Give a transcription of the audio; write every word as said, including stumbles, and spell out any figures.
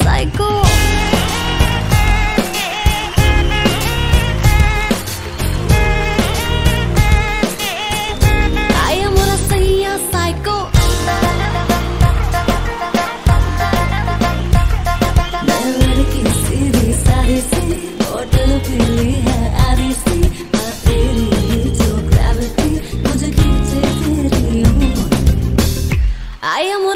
psycho. I am wanna say a psycho. मैं लड़की सीधी सादी सी, होटल पीली है आधी सी, मैं तेरी जो gravity मुझे खींचे तेरी ओर. I am